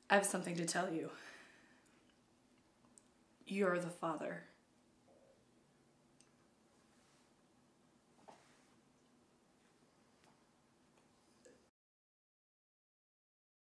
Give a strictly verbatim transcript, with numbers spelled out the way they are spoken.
I have something to tell you. You're the father.